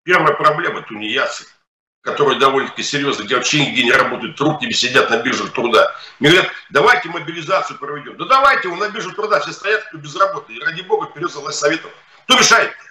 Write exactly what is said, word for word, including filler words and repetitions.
Первая проблема — тунеядцы, которые довольно-таки серьезно, где вообще нигде не работают, трудными сидят на биржах труда. Мне говорят, давайте мобилизацию проведем. Да давайте, на бирже труда все стоят, кто безработный. И ради бога, вперед за власть советов. Кто мешает?